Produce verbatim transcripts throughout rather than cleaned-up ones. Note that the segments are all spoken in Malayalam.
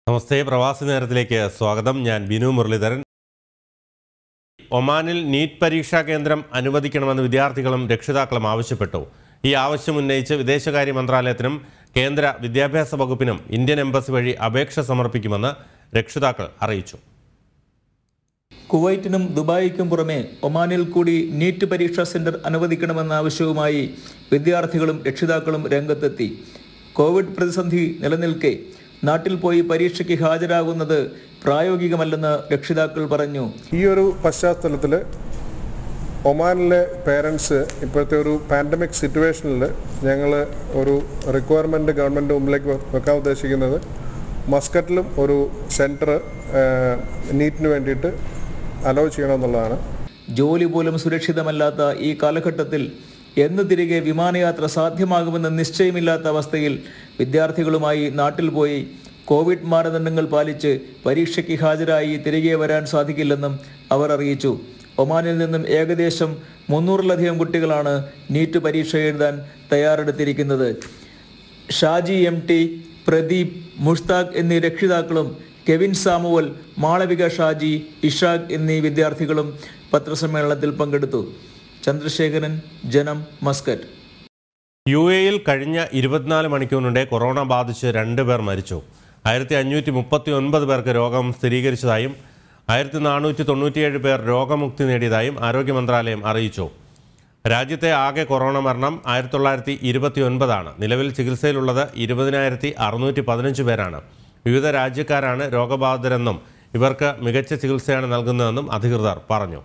നമസ്തേ പ്രവാസിനേരത്തിലേക്ക് സ്വാഗതം. ഞാൻ ബിനു മുരളീധരൻ. ഒമാനിൽ നീറ്റ് പരീക്ഷാ കേന്ദ്രം അനുവദിക്കണമെന്ന് വിദ്യാർത്ഥികളും രക്ഷിതാക്കളും ആവശ്യപ്പെട്ടു. ഈ ആവശ്യം ഉന്നയിച്ച് വിദേശകാര്യ മന്ത്രാലയത്തിനും കേന്ദ്ര വിദ്യാഭ്യാസ വകുപ്പിനും ഇന്ത്യൻ എംബസി വഴി അപേക്ഷ സമർപ്പിക്കുമെന്ന് രക്ഷിതാക്കൾ അറിയിച്ചു. കുവൈറ്റിനും ദുബായിക്കും പുറമെ ഒമാനിൽ കൂടി നീറ്റ് പരീക്ഷാ സെന്റർ അനുവദിക്കണമെന്ന ആവശ്യവുമായി വിദ്യാർത്ഥികളും രക്ഷിതാക്കളും രംഗത്തെത്തി. കോവിഡ് പ്രതിസന്ധി നിലനിൽക്കെ നാട്ടിൽ പോയി പരീക്ഷയ്ക്ക് ഹാജരാകുന്നത് പ്രായോഗികമല്ലെന്ന് രക്ഷിതാക്കൾ പറഞ്ഞു. ഈ ഒരു പശ്ചാത്തലത്തിൽ ഒമാനിലെ പേരൻസ് ഇപ്പോഴത്തെ ഒരു പാൻഡമിക് സിറ്റുവേഷനിൽ ഞങ്ങൾ ഒരു റിക്വയർമെൻറ്റ് ഗവൺമെൻറ് മുമ്പിലേക്ക് വെക്കാൻ ഉദ്ദേശിക്കുന്നത് മസ്കറ്റിലും ഒരു സെൻറ്റർ നീറ്റിന് വേണ്ടിയിട്ട് അലോ ചെയ്യണമെന്നുള്ളതാണ്. ജോലി പോലും സുരക്ഷിതമല്ലാത്ത ഈ കാലഘട്ടത്തിൽ എന്ന് തിരികെ വിമാനയാത്ര സാധ്യമാകുമെന്ന് നിശ്ചയമില്ലാത്ത അവസ്ഥയിൽ വിദ്യാർത്ഥികളുമായി നാട്ടിൽ പോയി കോവിഡ് മാനദണ്ഡങ്ങൾ പാലിച്ച് പരീക്ഷയ്ക്ക് ഹാജരായി തിരികെ വരാൻ സാധിക്കില്ലെന്നും അവർ അറിയിച്ചു. ഒമാനിൽ നിന്നും ഏകദേശം മുന്നൂറിലധികം കുട്ടികളാണ് നീറ്റ് പരീക്ഷ എഴുതാൻ തയ്യാറെടുത്തിരിക്കുന്നത്. ഷാജി എം ടി, പ്രദീപ്, മുഷ്താഖ് എന്നീ രക്ഷിതാക്കളും കെവിൻ സാമുവൽ, മാളവിക ഷാജി, ഇഷാഖ് എന്നീ വിദ്യാർത്ഥികളും പത്രസമ്മേളനത്തിൽ പങ്കെടുത്തു. ചന്ദ്രശേഖരൻ, ജനം, മസ്കറ്റ്. യു എയിൽ കഴിഞ്ഞ ഇരുപത്തിനാല് മണിക്കൂറിനിടെ കൊറോണ ബാധിച്ച് രണ്ട് പേർ മരിച്ചു. ആയിരത്തി അഞ്ഞൂറ്റി മുപ്പത്തി ഒൻപത് പേർക്ക് രോഗം സ്ഥിരീകരിച്ചതായും ആയിരത്തി നാനൂറ്റി തൊണ്ണൂറ്റിയേഴ് പേർ രോഗമുക്തി നേടിയതായും ആരോഗ്യ മന്ത്രാലയം അറിയിച്ചു. രാജ്യത്തെ ആകെ കൊറോണ മരണം ആയിരത്തി തൊള്ളായിരത്തി ഇരുപത്തി ഒൻപതാണ്. നിലവിൽ ചികിത്സയിലുള്ളത് ഇരുപതിനായിരത്തി അറുന്നൂറ്റി പതിനഞ്ച് പേരാണ്. വിവിധ രാജ്യക്കാരാണ് രോഗബാധിതരെന്നും ഇവർക്ക് മികച്ച ചികിത്സയാണ് നൽകുന്നതെന്നും അധികൃതർ പറഞ്ഞു.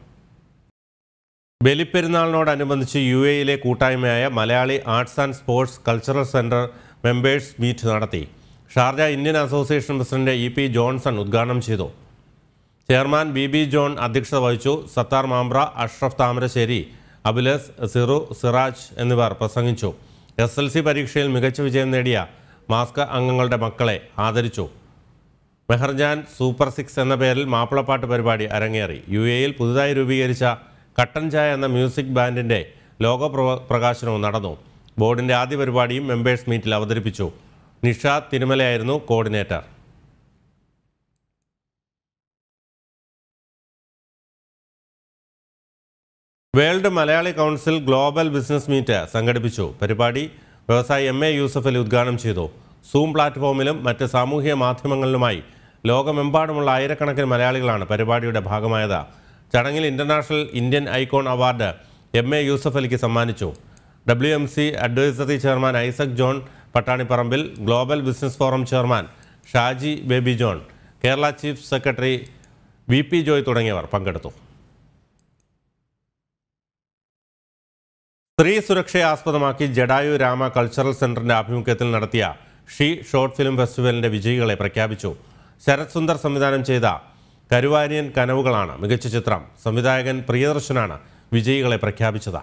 ബലിപ്പെരുന്നാളിനോടനുബന്ധിച്ച് യു എയിലെ കൂട്ടായ്മയായ Malayali arts and sports cultural centre members meet നടത്തി. Sharjah Indian association president E P Johnson ഉദ്ഘാടനം ചെയ്തു. ചെയർമാൻ ബി ബി ജോൺ അധ്യക്ഷത വഹിച്ചു. സത്താർ മാമ്പ്ര, അഷ്റഫ് താമരശ്ശേരി, അബുലസ്, സിറു, സിറാജ് എന്നിവർ പ്രസംഗിച്ചു. എസ് എൽ സി പരീക്ഷയിൽ മികച്ച വിജയം നേടിയ മാസ്ക അംഗങ്ങളുടെ മക്കളെ ആദരിച്ചു. മെഹർജാൻ സൂപ്പർ സിക്സ് എന്ന പേരിൽ മാപ്പിളപ്പാട്ട് പരിപാടി അരങ്ങേറി. യു എയിൽ പുതുതായി രൂപീകരിച്ച കട്ടൻ ചായ എന്ന മ്യൂസിക് ബാൻഡിൻ്റെ ലോഗോ പ്രകാശനവും നടന്നു. ബോർഡിൻ്റെ ആദ്യ പരിപാടിയും മെമ്പേഴ്സ് മീറ്റിൽ അവതരിപ്പിച്ചു. നിഷാദ് തിരുമലയായിരുന്നു coordinator. World Malayali council global business meet സംഘടിപ്പിച്ചു. പരിപാടി വ്യവസായി എം എ യൂസഫ് അലി ഉദ്ഘാടനം ചെയ്തു. സൂം പ്ലാറ്റ്ഫോമിലും മറ്റ് സാമൂഹിക മാധ്യമങ്ങളിലുമായി ലോകമെമ്പാടുമുള്ള ആയിരക്കണക്കിന് മലയാളികളാണ് പരിപാടിയുടെ ഭാഗമായത്. ചടങ്ങിൽ international Indian icon award M A Yusuf അലിക്ക് സമ്മാനിച്ചു. W M C advisory chairman Isaac John പട്ടാണിപ്പറമ്പിൽ, global business forum chairman Shaji Baby John, Kerala chief secretary V P Joy തുടങ്ങിയവർ പങ്കെടുത്തു. സ്ത്രീ സുരക്ഷയെ ആസ്പദമാക്കി ജഡായു രാമ കൾച്ചറൽ സെൻറ്ററിൻ്റെ ആഭിമുഖ്യത്തിൽ നടത്തിയ ഷീ ഷോർട്ട് ഫിലിം ഫെസ്റ്റിവലിൻ്റെ വിജയികളെ പ്രഖ്യാപിച്ചു. ശരത് സുന്ദർ സംവിധാനം ചെയ്ത കരുവാരിയൻ കനവുകളാണ് മികച്ച ചിത്രം. സംവിധായകൻ പ്രിയദർശനാണ് വിജയികളെ പ്രഖ്യാപിച്ചത്.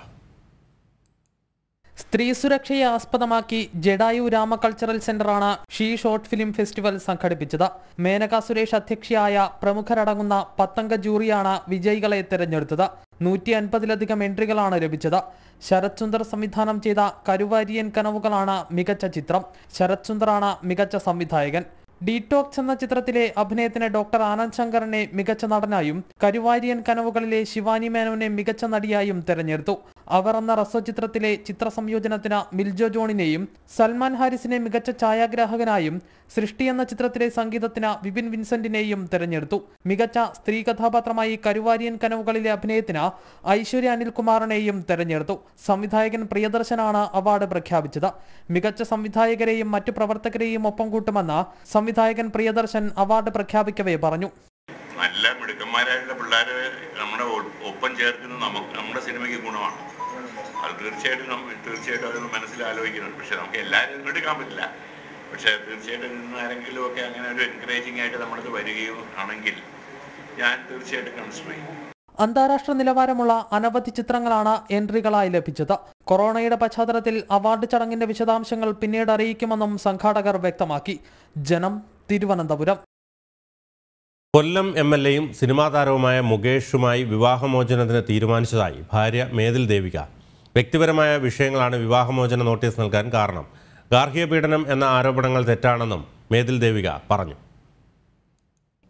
സ്ത്രീ സുരക്ഷയെ ആസ്പദമാക്കി ജഡായു രാമ കൾച്ചറൽ സെന്ററാണ് ഷീ ഷോർട്ട് ഫിലിം ഫെസ്റ്റിവൽ സംഘടിപ്പിച്ചത്. മേനക സുരേഷ് അധ്യക്ഷയായ പ്രമുഖരടങ്ങുന്ന പത്തംഗ ജൂറിയാണ് വിജയികളെ തെരഞ്ഞെടുത്തത്. നൂറ്റി അൻപതിലധികം എൻട്രികളാണ് ലഭിച്ചത്. ശരത് സുന്ദർ സംവിധാനം ചെയ്ത കരുവാരിയൻ കനവുകളാണ് മികച്ച ചിത്രം. ശരത് സുന്ദറാണ് മികച്ച സംവിധായകൻ. ഡീടോക്സ് എന്ന ചിത്രത്തിലെ അഭിനയത്തിന് ഡോക്ടർ ആനന്ദ് ശങ്കറിനെ മികച്ച നടനായും കരുവാരിയൻ കനവുകളിലെ ശിവാനി മേനോനെ മികച്ച നടിയായും തെരഞ്ഞെടുത്തു. അവർ എന്ന റസോ ചിത്രത്തിലെ ചിത്ര സംയോജനത്തിന് മിൽജോ ജോണിനെയും സൽമാൻ ഹാരിസിനെ മികച്ച ഛായാഗ്രാഹകനായും സൃഷ്ടി എന്ന ചിത്രത്തിലെ സംഗീതത്തിന് വിപിൻ വിൻസെന്റിനെയും തെരഞ്ഞെടുത്തു. മികച്ച സ്ത്രീ കഥാപാത്രമായി കരുവാരിയൻ കനവുകളിലെ അഭിനയത്തിന് ഐശ്വര്യ അനിൽകുമാറിനെയും തെരഞ്ഞെടുത്തു. സംവിധായകൻ പ്രിയദർശനാണ് അവാർഡ് പ്രഖ്യാപിച്ചത്. മികച്ച സംവിധായകരെയും മറ്റു പ്രവർത്തകരെയും ഒപ്പം കൂട്ടുമെന്ന് സംവിധായകൻ പ്രിയദർശൻ അവാർഡ് പ്രഖ്യാപിക്കവേ പറഞ്ഞു. നല്ല മിടുക്കന്മാരായിട്ടുള്ള പിള്ളേരെ നമ്മുടെ ഒപ്പം ചേർക്കുന്നത് നമുക്ക് നമ്മുടെ സിനിമയ്ക്ക് ഗുണമാണ്. അത് തീർച്ചയായിട്ടും തീർച്ചയായിട്ടും അതൊന്ന് മനസ്സിലാലോചിക്കുന്നുണ്ട്. പക്ഷെ നമുക്ക് എല്ലാവരും എടുക്കാൻ പറ്റില്ല. പക്ഷെ തീർച്ചയായിട്ടും നിന്ന് ആരെങ്കിലും ഒക്കെ അങ്ങനെ ഒരു എൻകറേജിങ് ആയിട്ട് നമ്മളത് വരികയോ ആണെങ്കിൽ ഞാൻ തീർച്ചയായിട്ടും കൺസിഡർ ചെയ്യും. അന്താരാഷ്ട്ര നിലവാരമുള്ള അനവധി ചിത്രങ്ങളാണ് എൻട്രികളായി ലഭിച്ചത്. കൊറോണയുടെ പശ്ചാത്തലത്തിൽ അവാർഡ് ചടങ്ങിന്റെ വിശദാംശങ്ങൾ പിന്നീട് അറിയിക്കുമെന്നും സംഘാടകർ വ്യക്തമാക്കി. ജനം, തിരുവനന്തപുരം. കൊല്ലം എം എൽ എയും സിനിമാ താരവുമായ മുകേഷുമായി വിവാഹമോചനത്തിന് തീരുമാനിച്ചതായി ഭാര്യ മേതിൽ ദേവിക. വ്യക്തിപരമായ വിഷയങ്ങളാണ് വിവാഹമോചന നോട്ടീസ് നൽകാൻ കാരണം. ഗാർഹിക പീഡനം എന്ന ആരോപണങ്ങൾ തെറ്റാണെന്നും മേതിൽ ദേവിക പറഞ്ഞു.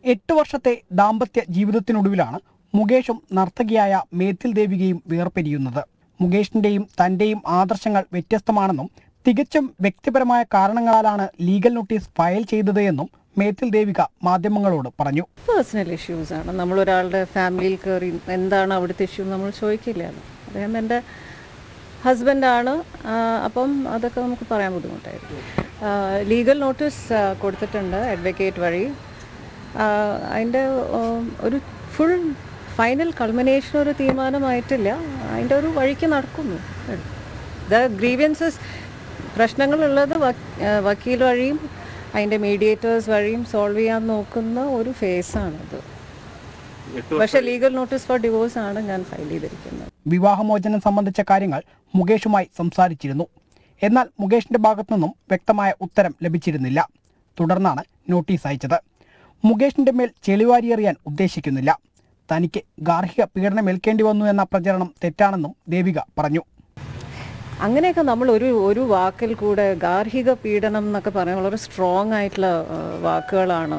എട്ട് വർഷത്തെ ദാമ്പത്യ ജീവിതത്തിനൊടുവിലാണ് മുകേഷും നർത്തകിയായ മേത്തിൽ ദേവികയും വേർപിരിയുന്നത്. മുകേഷിന്റെയും തന്റെയും ആദർശങ്ങൾ വ്യത്യസ്തമാണെന്നും തികച്ചും വ്യക്തിപരമായ കാരണങ്ങളാലാണ് ലീഗൽ നോട്ടീസ് ഫയൽ ചെയ്തത് എന്നും മേത്തിൽ ദേവിക മാധ്യമങ്ങളോട് പറഞ്ഞു. പേഴ്സണൽ ഇഷ്യൂസ് ആണ്. നമ്മൾ ഒരാളുടെ ഫാമിലിയിൽ കയറി എന്താണ് അവിടുത്തെ ഇഷ്യൂ നമ്മൾ ചോദിക്കില്ലല്ലോ. അദ്ദേഹം എൻ്റെ ഹസ്ബൻഡാണ്. അപ്പം അതൊക്കെ നമുക്ക് പറയാൻ ബുദ്ധിമുട്ടായിരിക്കും. ലീഗൽ നോട്ടീസ് കൊടുത്തിട്ടുണ്ട് അഡ്വക്കേറ്റ് വഴി. അതിൻ്റെ ഒരു ഫുൾ ഫൈനൽ കൾമിനേഷൻ ഒരു തീരുമാനമായിട്ടില്ല. അതിൻ്റെ ഒരു വഴിക്ക് നടക്കുന്നു. ദ ഗ്രീവിയൻസസ് പ്രശ്നങ്ങളുള്ളത് വക്കീൽ വഴിയും അതിൻ്റെ മീഡിയേറ്റേഴ്സ് വഴിയും സോൾവ് ചെയ്യാൻ നോക്കുന്ന ഒരു ഫേസാണിത്. പക്ഷേ ലീഗൽ നോട്ടീസ് ഫോർ ഡിവോഴ്സ് ആണ് ഞാൻ ഫയൽ ചെയ്തിരിക്കുന്നത്. വിവാഹമോചനം സംബന്ധിച്ച കാര്യങ്ങൾ മുകേഷുമായി സംസാരിച്ചിരുന്നു. എന്നാൽ മുകേഷിന്റെ ഭാഗത്തു നിന്നും വ്യക്തമായ ഉത്തരം ലഭിച്ചിരുന്നില്ല. തുടർന്നാണ് നോട്ടീസ് അയച്ചത്. മുകേഷിന്റെ മേൽ ചെളിവാരിയെറിയാൻ ഉദ്ദേശിക്കുന്നില്ല. തനിക്ക് ഗാർഹിക പീഡനം ഏൽക്കേണ്ടി വന്നു എന്ന പ്രചരണം തെറ്റാണെന്നും ദേവിക പറഞ്ഞു. അങ്ങനെയൊക്കെ നമ്മൾ ഒരു ഒരു വാക്കിൽ കൂടെ ഗാർഹിക പീഡനം എന്നൊക്കെ പറയാൻ വളരെ സ്ട്രോങ് ആയിട്ടുള്ള വാക്കുകളാണ്.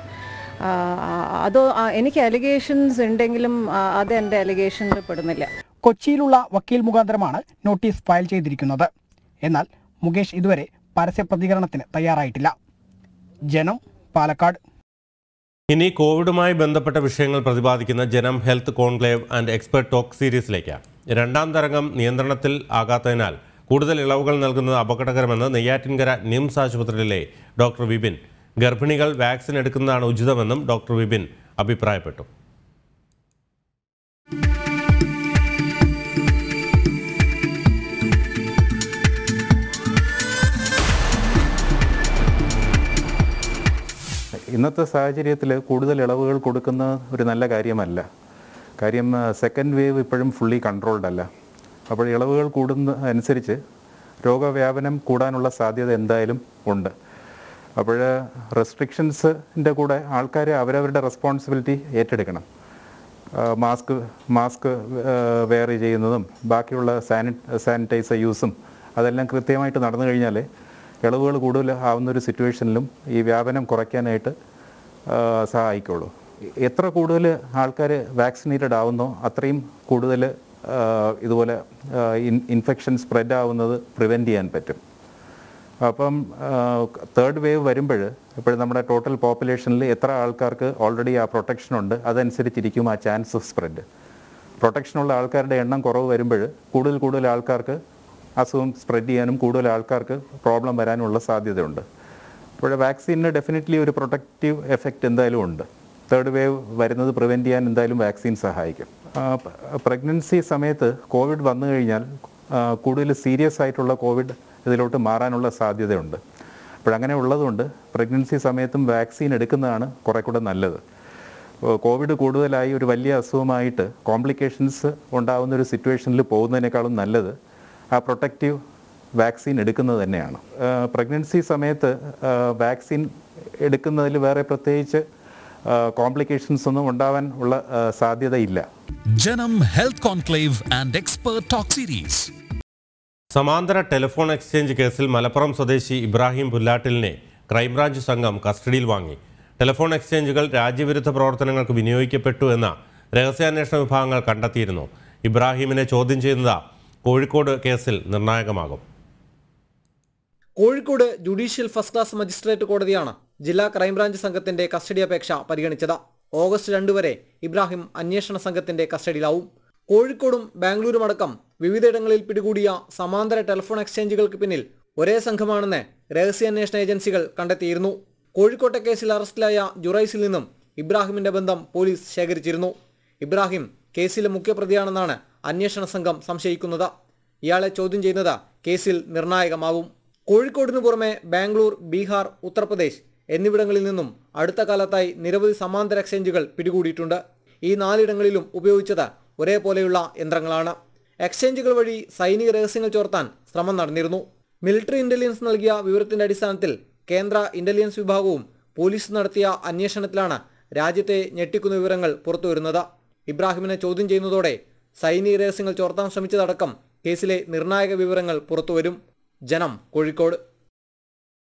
അതോ എനിക്ക് അലിഗേഷൻസ് ഉണ്ടെങ്കിലും അത് എൻ്റെ അലിഗേഷനിൽ പെടുന്നില്ല. കൊച്ചിയിലുള്ള വക്കീൽ മുഖാന്തരമാണ് നോട്ടീസ് ഫയൽ ചെയ്തിരിക്കുന്നത്. എന്നാൽ മുകേഷ് ഇതുവരെ പരസ്യ പ്രതികരണത്തിന് തയ്യാറായിട്ടില്ല. ജനം, പാലക്കാട്. ഇനി കോവിഡുമായി ബന്ധപ്പെട്ട വിഷയങ്ങൾ പ്രതിപാദിക്കുന്ന Janam health conclave and expert talk സീരീസിലേക്ക്. രണ്ടാം തരംഗം നിയന്ത്രണത്തിൽ ആകാത്തതിനാൽ കൂടുതൽ ഇളവുകൾ നൽകുന്നത് അപകടകരമെന്ന് നെയ്യാറ്റിൻകര നിംസ് ആശുപത്രിയിലെ ഡോക്ടർ വിപിൻ. ഗർഭിണികൾ വാക്സിൻ എടുക്കുന്നതാണ് ഉചിതമെന്നും ഡോക്ടർ വിപിൻ അഭിപ്രായപ്പെട്ടു. ഇന്നത്തെ സാഹചര്യത്തിൽ കൂടുതൽ ഇളവുകൾ കൊടുക്കുന്ന ഒരു നല്ല കാര്യമല്ല. കാര്യം സെക്കൻഡ് വേവ് ഇപ്പോഴും ഫുള്ളി കൺട്രോൾഡ് അല്ല. അപ്പോൾ ഇളവുകൾ കൂടുന്ന അനുസരിച്ച് രോഗവ്യാപനം കൂടാനുള്ള സാധ്യത എന്തായാലും ഉണ്ട്. അപ്പോൾ റെസ്ട്രിക്ഷൻസിൻ്റെ കൂടെ ആൾക്കാർ അവരവരുടെ റെസ്പോൺസിബിലിറ്റി ഏറ്റെടുക്കണം. മാസ്ക് മാസ്ക് വെയർ ചെയ്യുന്നതും ബാക്കിയുള്ള സാനി സാനിറ്റൈസർ യൂസും അതെല്ലാം കൃത്യമായിട്ട് നടന്നു കഴിഞ്ഞാൽ ഇളവുകൾ കൂടുതൽ ആവുന്നൊരു സിറ്റുവേഷനിലും ഈ വ്യാപനം കുറയ്ക്കാനായിട്ട് സഹായിക്കുള്ളൂ. എത്ര കൂടുതൽ ആൾക്കാർ വാക്സിനേറ്റഡ് ആവുന്നോ അത്രയും കൂടുതൽ ഇതുപോലെ ഇൻഫെക്ഷൻ സ്പ്രെഡ് ആവുന്നത് പ്രിവെൻറ്റ് ചെയ്യാൻ പറ്റും. അപ്പം തേർഡ് വേവ് വരുമ്പോൾ ഇപ്പോൾ നമ്മുടെ ടോട്ടൽ പോപ്പുലേഷനിൽ എത്ര ആൾക്കാർക്ക് ഓൾറെഡി ആ പ്രൊട്ടക്ഷൻ ഉണ്ട് അതനുസരിച്ചിരിക്കും ആ ചാൻസ് ഓഫ് സ്പ്രെഡ്. പ്രൊട്ടക്ഷനുള്ള ആൾക്കാരുടെ എണ്ണം കുറവ് വരുമ്പോൾ കൂടുതൽ കൂടുതൽ ആൾക്കാർക്ക് അസുഖം സ്പ്രെഡ് ചെയ്യാനും കൂടുതൽ ആൾക്കാർക്ക് പ്രോബ്ലം വരാനുള്ള സാധ്യതയുണ്ട്. അപ്പോൾ വാക്സിന് ഡെഫിനറ്റ്ലി ഒരു പ്രൊട്ടക്റ്റീവ് എഫക്റ്റ് എന്തായാലും ഉണ്ട്. തേർഡ് വേവ് വരുന്നത് പ്രിവെൻറ്റ് ചെയ്യാൻ എന്തായാലും വാക്സിൻ സഹായിക്കും. പ്രഗ്നൻസി സമയത്ത് കോവിഡ് വന്നു കഴിഞ്ഞാൽ കൂടുതൽ സീരിയസ് ആയിട്ടുള്ള കോവിഡ് ഇതിലോട്ട് മാറാനുള്ള സാധ്യതയുണ്ട്. അപ്പോഴങ്ങനെ ഉള്ളതുകൊണ്ട് പ്രഗ്നൻസി സമയത്തും വാക്സിൻ എടുക്കുന്നതാണ് കുറെ കൂടെ നല്ലത്. കോവിഡ് കൂടുതലായി ഒരു വലിയ അസുഖമായിട്ട് കോംപ്ലിക്കേഷൻസ് ഉണ്ടാകുന്ന ഒരു സിറ്റുവേഷനിൽ പോകുന്നതിനേക്കാളും നല്ലത് ആ പ്രൊട്ടക്റ്റീവ് വാക്സിൻ എടുക്കുന്നത് തന്നെയാണ്. പ്രഗ്നൻസി സമയത്ത് വാക്സിൻ എടുക്കുന്നതിൽ വേറെ പ്രത്യേകിച്ച് കോംപ്ലിക്കേഷൻസ് ഒന്നും ഉണ്ടാവാൻ ഉള്ള സാധ്യതയില്ല. Janam health conclave and expert talk series. സമാന്തര ടെലിഫോൺ എക്സ്ചേഞ്ച് കേസിൽ മലപ്പുറം സ്വദേശി ഇബ്രാഹിം പുല്ലാട്ടിലിനെ ക്രൈംബ്രാഞ്ച് സംഘം കസ്റ്റഡിയിൽ വാങ്ങി. ടെലിഫോൺ എക്സ്ചേഞ്ചുകൾ രാജ്യവിരുദ്ധ പ്രവർത്തനങ്ങൾക്ക് വിനിയോഗിക്കപ്പെട്ടു എന്ന രഹസ്യാന്വേഷണ വിഭാഗങ്ങൾ കണ്ടെത്തിയിരുന്നു. ഇബ്രാഹിമിനെ ചോദ്യം ചെയ്യുന്നത് കോഴിക്കോട് കേസിൽ നിർണായകമാകും. Kozhikode judicial first class magistrate കോടതിയാണ് ജില്ലാ ക്രൈംബ്രാഞ്ച് സംഘത്തിന്റെ കസ്റ്റഡി അപേക്ഷ പരിഗണിച്ചത്. ഓഗസ്റ്റ് രണ്ട് വരെ ഇബ്രാഹിം അന്വേഷണ സംഘത്തിന്റെ കസ്റ്റഡിയിലാവും. കോഴിക്കോടും ബാംഗ്ലൂരും അടക്കം വിവിധയിടങ്ങളിൽ പിടികൂടിയ സമാന്തര ടെലിഫോൺ എക്സ്ചേഞ്ചുകൾക്ക് പിന്നിൽ ഒരേ സംഘമാണെന്ന് രഹസ്യാന്വേഷണ ഏജൻസികൾ കണ്ടെത്തിയിരുന്നു. കോഴിക്കോട്ടെ കേസിൽ അറസ്റ്റിലായ ജുറൈസിൽ നിന്നും ഇബ്രാഹിമിന്റെ ബന്ധം പോലീസ് ശേഖരിച്ചിരുന്നു. ഇബ്രാഹിം കേസിലെ മുഖ്യപ്രതിയാണെന്നാണ് അന്വേഷണ സംഘം സംശയിക്കുന്നത്. ഇയാളെ ചോദ്യം ചെയ്യുന്നത് കേസിൽ നിർണായകമാവും. കോഴിക്കോടിനു പുറമെ ബാംഗ്ലൂർ, ബീഹാർ, ഉത്തർപ്രദേശ് എന്നിവിടങ്ങളിൽ നിന്നും അടുത്ത കാലത്തായി നിരവധി സമാന്തര എക്സ്ചേഞ്ചുകൾ പിടികൂടിയിട്ടുണ്ട്. ഈ നാലിടങ്ങളിലും ഉപയോഗിച്ചത് ഒരേപോലെയുള്ള യന്ത്രങ്ങളാണ്. എക്സ്ചേഞ്ചുകൾ വഴി സൈനിക രഹസ്യങ്ങൾ ചോർത്താൻ ശ്രമം നടന്നിരുന്നു. മിലിറ്ററി ഇന്റലിജൻസ് നൽകിയ വിവരത്തിന്റെ അടിസ്ഥാനത്തിൽ കേന്ദ്ര ഇന്റലിജൻസ് വിഭാഗവും പോലീസ് നടത്തിയ അന്വേഷണത്തിലാണ് രാജ്യത്തെ ഞെട്ടിക്കുന്ന വിവരങ്ങൾ പുറത്തുവരുന്നത്. ഇബ്രാഹിമിനെ ചോദ്യം ചെയ്യുന്നതോടെ സൈനിക രഹസ്യങ്ങൾ ചോർത്താൻ ശ്രമിച്ചതടക്കം കേസിലെ നിർണായക വിവരങ്ങൾ പുറത്തുവരും. ജനം, കോഴിക്കോട്.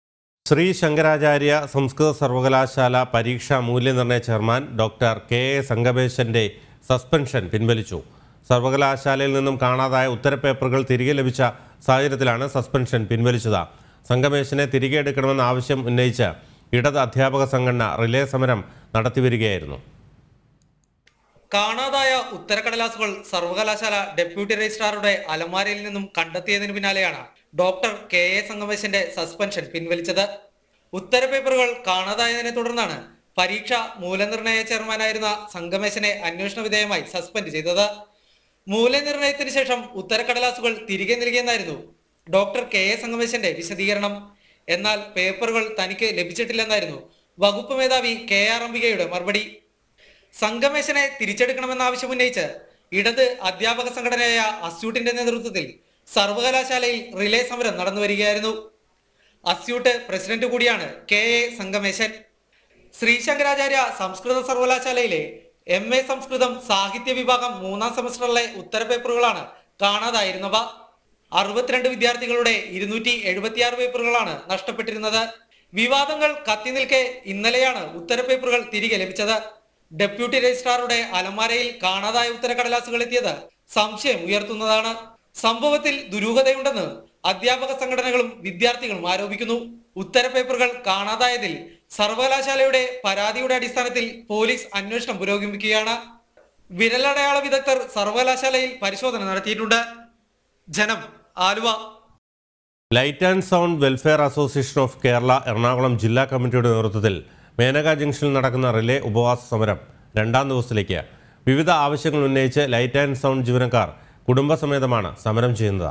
ശ്രീ ശങ്കരാചാര്യ സംസ്കൃത സർവകലാശാല പരീക്ഷാ മൂല്യനിർണ്ണയ ചെയർമാൻ ഡോക്ടർ കെ എ സംഗമേശന്റെ സസ്പെൻഷൻ പിൻവലിച്ചു. സർവകലാശാലയിൽ നിന്നും കാണാതായ ഉത്തരപേപ്പറുകൾ തിരികെ ലഭിച്ച സാഹചര്യത്തിലാണ് സസ്പെൻഷൻ പിൻവലിച്ചത്. സംഗമേശനെ തിരികെ എടുക്കണമെന്ന ആവശ്യം ഉന്നയിച്ച് ഇടത് അധ്യാപക സംഘടന റിലേ സമരം നടത്തിവരികയായിരുന്നു. കാണാതായ ഉത്തരക്കടലാസുകൾ സർവകലാശാല ഡെപ്യൂട്ടി രജിസ്ട്രാറുടെ അലമാരയിൽ നിന്നും കണ്ടെത്തിയതിനു പിന്നാലെയാണ് ഡോക്ടർ കെ എ സംഗമേശന്റെ സസ്പെൻഷൻ പിൻവലിച്ചത്. ഉത്തരപേപ്പറുകൾ കാണാതായതിനെ തുടർന്നാണ് പരീക്ഷ മൂല്യനിർണ്ണയ ചെയർമാനായിരുന്ന സംഗമേശനെ അന്വേഷണ വിധേയമായി സസ്പെൻഡ് ചെയ്തത്. മൂല്യനിർണ്ണയത്തിന് ശേഷം ഉത്തരക്കടലാസുകൾ തിരികെ നൽകിയെന്നായിരുന്നു ഡോക്ടർ കെ എ സംഗമേശന്റെ വിശദീകരണം. എന്നാൽ പേപ്പറുകൾ തനിക്ക് ലഭിച്ചിട്ടില്ലെന്നായിരുന്നു വകുപ്പ് മേധാവി കെ ആർ അംബികയുടെ മറുപടി. സംഗമേശനെ തിരിച്ചെടുക്കണമെന്ന ആവശ്യം ഉന്നയിച്ച് ഇടത് അധ്യാപക സംഘടനയായ അസ്യൂട്ടിന്റെ നേതൃത്വത്തിൽ സർവകലാശാലയിൽ റിലേ സമരം നടന്നു വരികയായിരുന്നു. അസ്യൂട്ട് പ്രസിഡന്റ് കൂടിയാണ് കെ എ സംഗമേശൻ. ശ്രീ ശങ്കരാചാര്യ സംസ്കൃത സർവകലാശാലയിലെ എം എ സംസ്കൃതം സാഹിത്യ വിഭാഗം മൂന്നാം സെമസ്റ്ററിലെ ഉത്തരപേപ്പറുകളാണ് കാണാതായിരുന്നവ. അറുപത്തിരണ്ട് വിദ്യാർത്ഥികളുടെ ഇരുന്നൂറ്റി എഴുപത്തിയാറ് പേപ്പറുകളാണ് നഷ്ടപ്പെട്ടിരുന്നത്. വിവാദങ്ങൾ കത്തി നിൽക്കെ ഇന്നലെയാണ് ഉത്തരപേപ്പറുകൾ തിരികെ ലഭിച്ചത്. ഡെപ്യൂട്ടി രജിസ്ട്രാറുടെ അലമാരയിൽ കാണാതായ ഉത്തരക്കടലാസുകൾ എത്തിയത് സംശയം ഉയർത്തുന്നതാണ്. സംഭവത്തിൽ ദുരൂഹതയുണ്ടെന്ന് അധ്യാപക സംഘടനകളും വിദ്യാർത്ഥികളും ആരോപിക്കുന്നു. ഉത്തരപേപ്പറുകൾ കാണാതായതിൽ സർവകലാശാലയുടെ പരാതിയുടെ അടിസ്ഥാനത്തിൽ പോലീസ് അന്വേഷണം പുരോഗമിക്കുകയാണ്. വിരലടയാള വിദഗ്ധർ സർവകലാശാലയിൽ പരിശോധന നടത്തിയിട്ടുണ്ട്. Janam, Aluva. Light and sound welfare association of Kerala Ernakulam ജില്ലാ കമ്മിറ്റിയുടെ നേതൃത്വത്തിൽ മേനക ജംഗ്ഷനിൽ നടക്കുന്ന റിലേ ഉപവാസ സമരം രണ്ടാം ദിവസത്തിലേക്ക്. വിവിധ ആവശ്യങ്ങൾ ഉന്നയിച്ച് ലൈറ്റ് ആൻഡ് സൗണ്ട് ജീവനക്കാർ കുടുംബസമേതമാണ് സമരം ചെയ്യുന്നത്.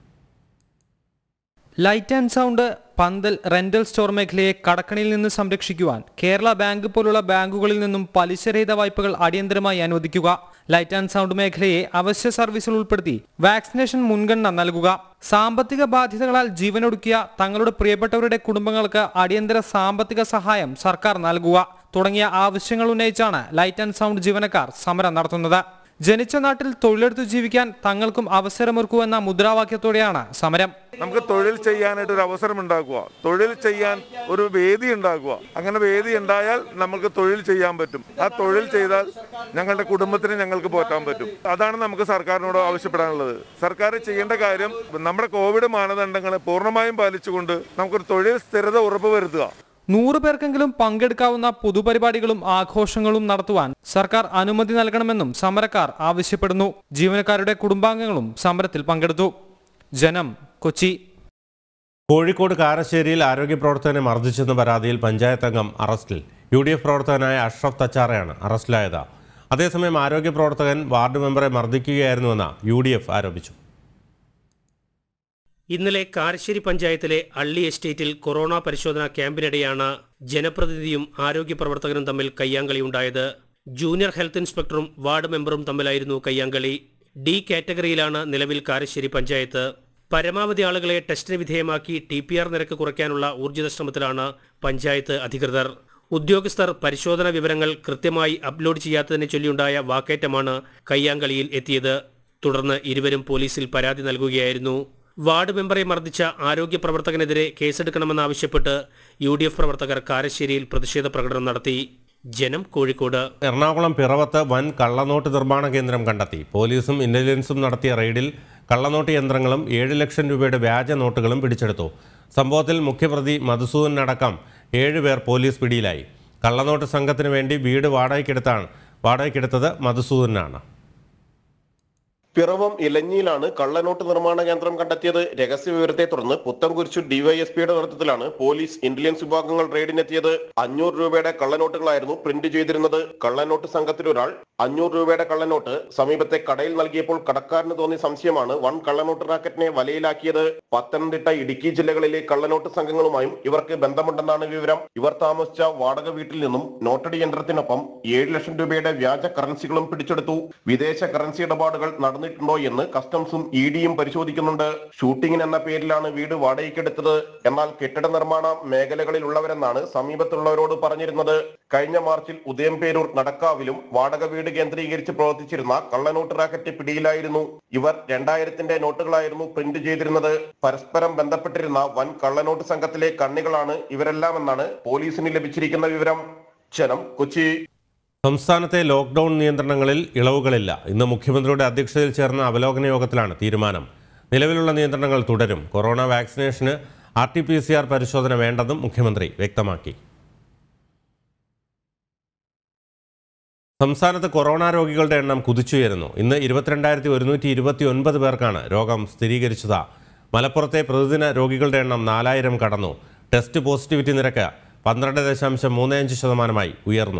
ലൈറ്റ് ആൻഡ് സൗണ്ട് പന്തൽ റെന്റൽ സ്റ്റോർ മേഖലയെ കടക്കണിയിൽ നിന്ന് സംരക്ഷിക്കുവാൻ കേരള ബാങ്ക് പോലുള്ള ബാങ്കുകളിൽ നിന്നും പലിശരഹിത വായ്പകൾ അടിയന്തരമായി അനുവദിക്കുക, ലൈറ്റ് ആൻഡ് സൗണ്ട് മേഖലയെ അവശ്യ സർവീസിൽ ഉൾപ്പെടുത്തി വാക്സിനേഷൻ മുൻഗണന നൽകുക, സാമ്പത്തിക ബാധ്യതകളാൽ ജീവനൊടുക്കിയ തങ്ങളുടെ പ്രിയപ്പെട്ടവരുടെ കുടുംബങ്ങൾക്ക് അടിയന്തര സാമ്പത്തിക സഹായം സർക്കാർ നൽകുക തുടങ്ങിയ ആവശ്യങ്ങൾ ഉന്നയിച്ചാണ് ലൈറ്റ് ആൻഡ് സൗണ്ട് ജീവനക്കാർ സമരം നടത്തുന്നത്. ജനിച്ച നാട്ടിൽ തൊഴിലെടുത്ത് ജീവിക്കാൻ തങ്ങൾക്കും അവസരമൊരുക്കൂ എന്ന മുദ്രാവാക്യത്തോടെയാണ് സമരം. നമുക്ക് തൊഴിൽ ചെയ്യാനായിട്ട് ഒരു അവസരം ഉണ്ടാക്കുക, തൊഴിൽ ചെയ്യാൻ ഒരു വേദി ഉണ്ടാക്കുക. അങ്ങനെ വേദി ഉണ്ടായാൽ നമുക്ക് തൊഴിൽ ചെയ്യാൻ പറ്റും. ആ തൊഴിൽ ചെയ്താൽ ഞങ്ങളുടെ കുടുംബത്തിന് ഞങ്ങൾക്ക് പോറ്റാൻ പറ്റും. അതാണ് നമുക്ക് സർക്കാരിനോട് ആവശ്യപ്പെടാനുള്ളത്. സർക്കാർ ചെയ്യേണ്ട കാര്യം നമ്മുടെ കോവിഡ് മാനദണ്ഡങ്ങൾ പൂർണ്ണമായും പാലിച്ചുകൊണ്ട് നമുക്കൊരു തൊഴിൽ സ്ഥിരത ഉറപ്പുവരുത്തുക. നൂറ് പേർക്കെങ്കിലും പങ്കെടുക്കാവുന്ന പൊതുപരിപാടികളും ആഘോഷങ്ങളും നടത്തുവാൻ സർക്കാർ അനുമതി നൽകണമെന്നും സമരക്കാർ ആവശ്യപ്പെടുന്നു. ജീവനക്കാരുടെ കുടുംബാംഗങ്ങളും സമരത്തിൽ പങ്കെടുത്തു. ജനം, കൊച്ചി. കോഴിക്കോട് കാരശ്ശേരിയിൽ ആരോഗ്യ പ്രവർത്തകനെ മർദ്ദിച്ചെന്ന പരാതിയിൽ പഞ്ചായത്ത് അംഗം അറസ്റ്റിൽ. യു ഡി എഫ് പ്രവർത്തകനായ അഷ്റഫ് തച്ചാറയാണ് അറസ്റ്റിലായത്. അതേസമയം ആരോഗ്യ പ്രവർത്തകൻ വാർഡ് മെമ്പറെ മർദ്ദിക്കുകയായിരുന്നുവെന്ന് യു ഡി എഫ് ആരോപിച്ചു. ഇന്നലെ കാരശ്ശേരി പഞ്ചായത്തിലെ അള്ളി എസ്റ്റേറ്റിൽ കൊറോണ പരിശോധനാ ക്യാമ്പിനിടെയാണ് ജനപ്രതിനിധിയും ആരോഗ്യ പ്രവർത്തകനും തമ്മിൽ കയ്യാങ്കളിയുണ്ടായത്. ജൂനിയർ ഹെൽത്ത് ഇൻസ്പെക്ടറും വാർഡ് മെമ്പറും തമ്മിലായിരുന്നു കയ്യാങ്കളി. ഡി കാറ്റഗറിയിലാണ് നിലവിൽ കാരശ്ശേരി പഞ്ചായത്ത്. പരമാവധി ആളുകളെ ടെസ്റ്റിന് വിധേയമാക്കി ടി പി ആർ നിരക്ക് കുറയ്ക്കാനുള്ള ഊർജിത ശ്രമത്തിലാണ് പഞ്ചായത്ത് അധികൃതർ. ഉദ്യോഗസ്ഥർ പരിശോധനാ വിവരങ്ങൾ കൃത്യമായി അപ്ലോഡ് ചെയ്യാത്തതിനെ ചൊല്ലിയുണ്ടായ വാക്കേറ്റമാണ് കയ്യാങ്കളിയിൽ എത്തിയത്. തുടർന്ന് ഇരുവരും പോലീസിൽ പരാതി നൽകുകയായിരുന്നു. വാർഡ് മെമ്പറെ മർദ്ദിച്ച ആരോഗ്യ പ്രവർത്തകനെതിരെ കേസെടുക്കണമെന്നാവശ്യപ്പെട്ട് യു ഡി എഫ് പ്രവർത്തകർ കാരശ്ശേരിയിൽ പ്രതിഷേധ പ്രകടനം നടത്തി. ജനം, കോഴിക്കോട്. എറണാകുളം പിറവത്ത് വൻ കള്ളനോട്ട് നിർമ്മാണ കേന്ദ്രം കണ്ടെത്തി. പോലീസും ഇന്റലിജൻസും നടത്തിയ റെയ്ഡിൽ കള്ളനോട്ട് യന്ത്രങ്ങളും ഏഴ് ലക്ഷം രൂപയുടെ വ്യാജ നോട്ടുകളും പിടിച്ചെടുത്തു. സംഭവത്തിൽ മുഖ്യപ്രതി മധുസൂദനടക്കം ഏഴുപേർ പോലീസ് പിടിയിലായി. കള്ളനോട്ട് സംഘത്തിന് വേണ്ടി വീട് വാടകയ്ക്കെടുത്താണ് വാടകയ്ക്കെടുത്തത് മധുസൂദനാണ്. പിറവം ഇലഞ്ഞിയിലാണ് കള്ളനോട്ട് നിർമ്മാണ കേന്ദ്രം കണ്ടെത്തിയത്. രഹസ്യ വിവരത്തെ തുടർന്ന് പുത്തൻകുരിശു ഡിവൈഎസ്പിയുടെ നേതൃത്വത്തിലാണ് പോലീസ് ഇന്റലിജൻസ് വിഭാഗങ്ങൾ റെയ്ഡിനെത്തിയത്. അഞ്ഞൂറ് രൂപയുടെ കള്ളനോട്ടുകളായിരുന്നു പ്രിന്റ് ചെയ്തിരുന്നത്. കള്ളനോട്ട് സംഘത്തിൽ ഒരാൾ അഞ്ഞൂറ് രൂപയുടെ കള്ളനോട്ട് സമീപത്തെ കടയിൽ നൽകിയപ്പോൾ കടക്കാരന് തോന്നിയ സംശയമാണ് വൻ കള്ളനോട്ട് റാക്കറ്റിനെ വലയിലാക്കിയത്. പത്തനംതിട്ട, ഇടുക്കി ജില്ലകളിലെ കള്ളനോട്ട് സംഘങ്ങളുമായും ഇവർക്ക് ബന്ധമുണ്ടെന്നാണ് വിവരം. ഇവർ താമസിച്ച വാടക വീട്ടിൽ നിന്നും നോട്ടടി യന്ത്രത്തിനൊപ്പം ഏഴ് ലക്ഷം രൂപയുടെ വ്യാജ കറൻസികളും പിടിച്ചെടുത്തു. വിദേശ കറൻസി ഇടപാടുകൾ നടന്നു നടന്നിട്ടുണ്ടോ എന്ന് കസ്റ്റംസും ഇ ഡിയും പരിശോധിക്കുന്നുണ്ട്. ഷൂട്ടിംഗിന് എന്ന പേരിലാണ് വീട് വാടകയ്ക്കെടുത്തത്. എന്നാൽ കെട്ടിട നിർമ്മാണ മേഖലകളിലുള്ളവരെന്നാണ് സമീപത്തുള്ളവരോട് പറഞ്ഞിരുന്നത്. കഴിഞ്ഞ മാർച്ചിൽ ഉദയംപേരൂർ നടക്കാവിലും വാടക വീട് കേന്ദ്രീകരിച്ച് പ്രവർത്തിച്ചിരുന്ന കള്ളനോട്ട് റാക്കറ്റ് പിടിയിലായിരുന്നു. ഇവർ രണ്ടായിരത്തിന്റെ നോട്ടുകളായിരുന്നു പ്രിന്റ് ചെയ്തിരുന്നത്. പരസ്പരം ബന്ധപ്പെട്ടിരുന്ന വൻ കള്ളനോട്ട് സംഘത്തിലെ കണ്ണികളാണ് ഇവരെല്ലാം എന്നാണ് പോലീസിന് ലഭിച്ചിരിക്കുന്ന വിവരം. ജനം, കൊച്ചി. സംസ്ഥാനത്തെ ലോക്ക്ഡൌൺ നിയന്ത്രണങ്ങളിൽ ഇളവുകളില്ല. ഇന്ന് മുഖ്യമന്ത്രിയുടെ അധ്യക്ഷതയിൽ ചേർന്ന അവലോകന യോഗത്തിലാണ് തീരുമാനം. നിലവിലുള്ള നിയന്ത്രണങ്ങൾ തുടരും. കൊറോണ വാക്സിനേഷന് R T P C R പരിശോധന വേണ്ടെന്നും മുഖ്യമന്ത്രി വ്യക്തമാക്കി. സംസ്ഥാനത്ത് കൊറോണ രോഗികളുടെ എണ്ണം കുതിച്ചുയരുന്നു. ഇന്ന് ഇരുപത്തിരണ്ടായിരത്തി ഒരുന്നൂറ്റി ഇരുപത്തി ഒൻപത് പേർക്കാണ് രോഗം സ്ഥിരീകരിച്ചത്. മലപ്പുറത്തെ പ്രതിദിന രോഗികളുടെ എണ്ണം നാലായിരം കടന്നു. ടെസ്റ്റ് പോസിറ്റിവിറ്റി നിരക്ക് പന്ത്രണ്ട് ദശാംശം മൂന്ന് അഞ്ച് ശതമാനമായി ഉയർന്നു.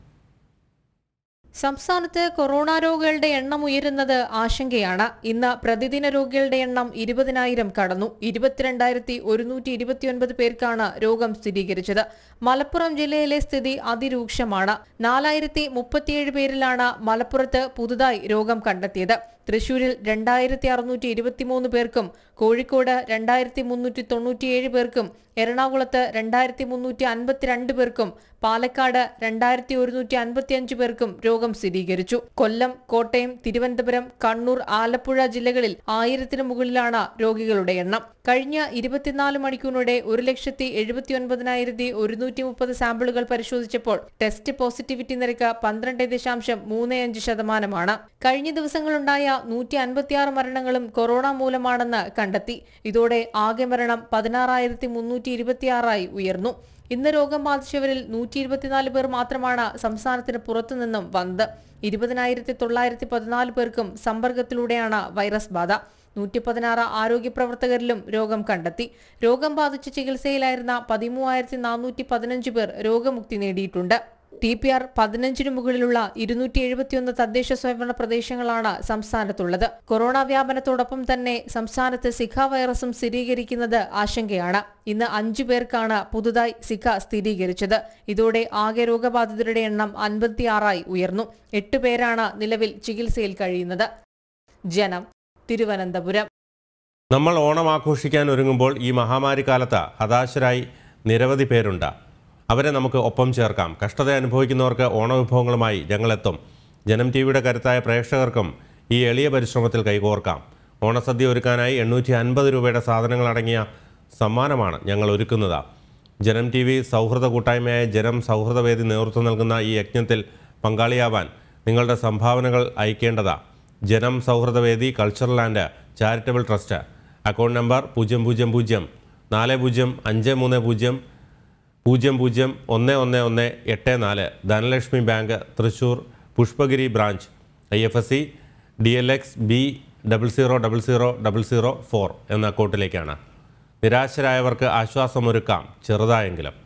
സംസ്ഥാനത്ത് കൊറോണ രോഗികളുടെ എണ്ണം ഉയരുന്നത് ആശങ്കയാണ്. ഇന്ന് പ്രതിദിന രോഗികളുടെ എണ്ണം ഇരുപതിനായിരം കടന്നു. ഇരുപത്തിരണ്ടായിരത്തി ഒരുന്നൂറ്റി ഇരുപത്തിയൊൻപത് പേർക്കാണ് രോഗം സ്ഥിരീകരിച്ചത്. മലപ്പുറം ജില്ലയിലെ സ്ഥിതി അതിരൂക്ഷമാണ്. നാലായിരത്തി മുപ്പത്തിയേഴ് പേരിലാണ് മലപ്പുറത്ത് പുതുതായി രോഗം കണ്ടെത്തിയത്. തൃശൂരിൽ രണ്ടായിരത്തി അറുന്നൂറ്റി ഇരുപത്തിമൂന്ന് പേർക്കും കോഴിക്കോട് രണ്ടായിരത്തി മുന്നൂറ്റി തൊണ്ണൂറ്റിയേഴ് പേർക്കും എറണാകുളത്ത് രണ്ടായിരത്തി മുന്നൂറ്റി അൻപത്തിരണ്ട് പേർക്കും പാലക്കാട് രണ്ടായിരത്തി ഒരുന്നൂറ്റി അൻപത്തിയഞ്ച് പേർക്കും രോഗം സ്ഥിരീകരിച്ചു. കൊല്ലം, കോട്ടയം, തിരുവനന്തപുരം, കണ്ണൂർ, ആലപ്പുഴ ജില്ലകളിൽ ആയിരത്തിന് മുകളിലാണ് രോഗികളുടെ എണ്ണം. കഴിഞ്ഞ ഇരുപത്തിനാല് മണിക്കൂറിനിടെ ഒരു ലക്ഷത്തി എഴുപത്തി ഒൻപതിനായിരത്തി ഒരുന്നൂറ്റി മുപ്പത് സാമ്പിളുകൾ പരിശോധിച്ചപ്പോൾ ടെസ്റ്റ് പോസിറ്റിവിറ്റി നിരക്ക് പന്ത്രണ്ട് ദശാംശം മൂന്ന് അഞ്ച് ശതമാനമാണ്. കഴിഞ്ഞ ദിവസങ്ങളുണ്ടായ നൂറ്റി അൻപത്തിയാറ് മരണങ്ങളും കൊറോണ മൂലമാണെന്ന് കണ്ടെത്തി. ഇതോടെ ആകെ മരണം പതിനാറായിരത്തി മുന്നൂറ്റി ഇരുപത്തിയാറായി ഉയർന്നു. ഇന്ന് രോഗം ബാധിച്ചവരിൽ നൂറ്റി ഇരുപത്തിനാല് പേർ മാത്രമാണ് സംസ്ഥാനത്തിന് പുറത്തുനിന്നും വന്നത്. ഇരുപതിനായിരത്തി തൊള്ളായിരത്തി പതിനാല് പേർക്കും സമ്പർക്കത്തിലൂടെയാണ് വൈറസ് ബാധ. നൂറ്റി പതിനാറ് ആരോഗ്യ പ്രവർത്തകരിലും രോഗം കണ്ടെത്തി. രോഗം ബാധിച്ച് ചികിത്സയിലായിരുന്ന പതിമൂവായിരത്തി നാനൂറ്റി പതിനഞ്ച് പേർ രോഗമുക്തി നേടിയിട്ടുണ്ട്. ടി പി ആർ പതിനഞ്ചിനു മുകളിലുള്ള ഇരുന്നൂറ്റി എഴുപത്തിയൊന്ന് തദ്ദേശ സ്വയംഭരണ പ്രദേശങ്ങളാണ് സംസ്ഥാനത്തുള്ളത്. കൊറോണ വ്യാപനത്തോടൊപ്പം തന്നെ സംസ്ഥാനത്ത് സിഖ വൈറസും സ്ഥിരീകരിക്കുന്നത് ആശങ്കയാണ്. ഇന്ന് അഞ്ചു പേർക്കാണ് പുതുതായി സിഖ സ്ഥിരീകരിച്ചത്. ഇതോടെ ആകെ രോഗബാധിതരുടെ എണ്ണം അൻപത്തിയാറായി ഉയർന്നു. എട്ട് പേരാണ് നിലവിൽ ചികിത്സയിൽ കഴിയുന്നത്. ജനം, തിരുവനന്തപുരം. നമ്മൾ ഓണം ആഘോഷിക്കാൻ ഒരുങ്ങുമ്പോൾ ഈ മഹാമാരി കാലത്ത് ഹതാശരായി നിരവധി പേരുണ്ട്. അവരെ നമുക്ക് ഒപ്പം ചേർക്കാം. കഷ്ടത അനുഭവിക്കുന്നവർക്ക് ഓണവിഭവങ്ങളുമായി ഞങ്ങളെത്തും. ജനം ടി വിയുടെ കരുത്തായ പ്രേക്ഷകർക്കും ഈ എളിയ പരിശ്രമത്തിൽ കൈകോർക്കാം. ഓണസദ്യ ഒരുക്കാനായി എണ്ണൂറ്റി അൻപത് രൂപയുടെ സാധനങ്ങളടങ്ങിയ സമ്മാനമാണ് ഞങ്ങൾ ഒരുക്കുന്നത്. ജനം ടി വി സൗഹൃദ കൂട്ടായ്മയായ ജനം സൗഹൃദവേദി നേതൃത്വം നൽകുന്ന ഈ യജ്ഞത്തിൽ പങ്കാളിയാവാൻ നിങ്ങളുടെ സംഭാവനകൾ അയക്കേണ്ടതാ. Janam Souhrudavedi cultural and charitable trust. Account number പൂജ്യം പൂജ്യം പൂജ്യം നാല് പൂജ്യം അഞ്ച് മൂന്ന് പൂജ്യം പൂജ്യം പൂജ്യം ഒന്ന് ഒന്ന് ഒന്ന് എട്ട് നാല്. Dhanalakshmi bank, Thrissur Pushpagiri branch. I F S C D L X B double zero double zero double zero four എന്ന അക്കൗണ്ടിലേക്കാണ്. നിരാശരായവർക്ക് ആശ്വാസമൊരുക്കാം, ചെറുതായെങ്കിലും.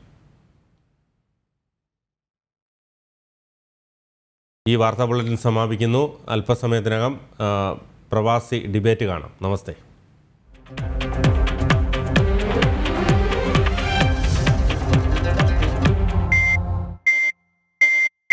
ഈ വാർത്താ ബുള്ളറ്റിൻ സമാപിക്കുന്നു. അല്പസമയത്തിനകം പ്രവാസി ഡിബേറ്റ് കാണാം. നമസ്തേ.